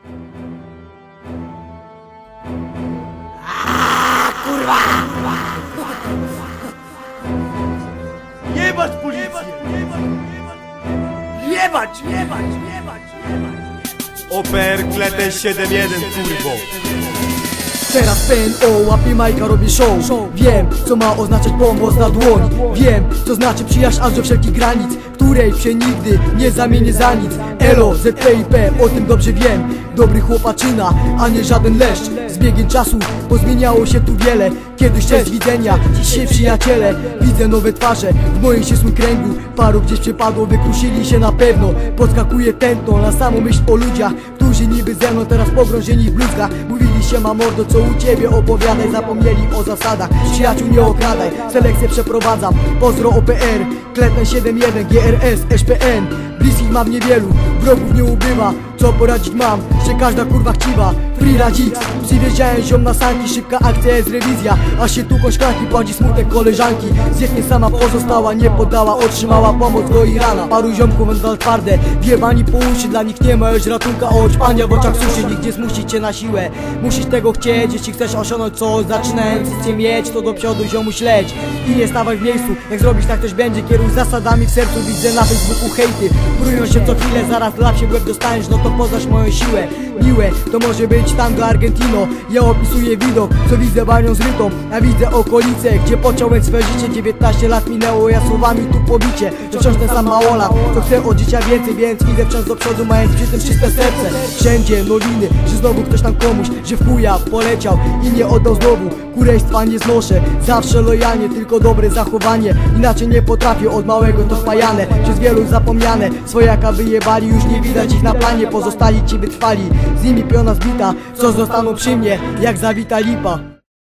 Kurwa! Jebać policję! Jebać! OPR Kletę 7-1, kurwo. Teraz PNO łapie Majka, robię show. Wiem, co ma oznaczać pomoc na dłoni. Wiem, co znaczy przyjaźń aż do wszelkich granic, której się nigdy nie zamienię za nic. Elo, ZPIP, o tym dobrze wiem. Dobry chłopaczyna, a nie żaden leszcz. Z biegiem czasu pozmieniało się tu wiele. Kiedyś cześć widzenia, dzisiaj przyjaciele. Widzę nowe twarze w moim ścisłym kręgu. Paru gdzieś przepadło, wykrusili się na pewno. Podskakuje tętno na samą myśl o ludziach, którzy niby ze mną teraz pogrążeni w bluzgach. Mówili się ma mordo, co u ciebie opowiadaj. Zapomnieli o zasadach, przyjaciół nie okradaj. Selekcję przeprowadzam, pozdro OPR Kletę 7-1, GRS, SPN. Bliskich mam niewielu, wrogów nie ubywa. Co poradzić mam, że każda kurwa chciwa. Free radzik, przywieziałem ziom na sanki. Szybka akcja jest rewizja, aż się tu szklanki płaci smutek koleżanki. Zjechnie sama pozostała, nie poddała, otrzymała pomoc do Irana. Paru ziomków wędrą twarde, wiebani po uszy. Dla nich nie ma już ratunka, od pania w oczach suszy. Nikt nie zmusi cię na siłę, musisz tego chcieć. Jeśli chcesz osiągnąć coś, zaczynając chcę mieć, to do przodu ziomu śledź i nie stawaj w miejscu. Jak zrobisz tak też będzie, kieruj zasadami w sercu. Widzę na Facebooku hejty, brują się co chwilę. Zaraz dla się w łeb dostaniesz, no to poznasz moją siłę. Miłe, to może być tango Argentino. Ja opisuję widok, co widzę banią zrytą. A widzę okolice, gdzie począłem swe życie. 19 lat minęło, ja słowami tu pobicie. To wciąż ten sam małolat, co chcę od życia więcej. Więc idę wciąż do przodu, mając przy tym czyste serce. Wszędzie nowiny, że znowu ktoś tam komuś, że w chuja poleciał i nie oddał znowu. Kurejstwa nie znoszę, zawsze lojalnie, tylko dobre zachowanie. Inaczej nie potrafię, od małego to wpajane. Przez wielu zapomniane, swojaka wyjebali. Już nie widać ich na planie, pozostali ci wytrwali. Z nimi piona zbita, co zostaną przy mnie, jak zawita lipa.